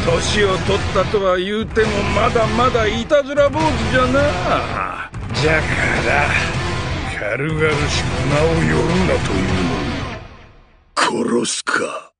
年を取ったとは言うてもまだまだいたずら坊主じゃな。じゃから軽々しく名を呼ぶなというのに殺すか。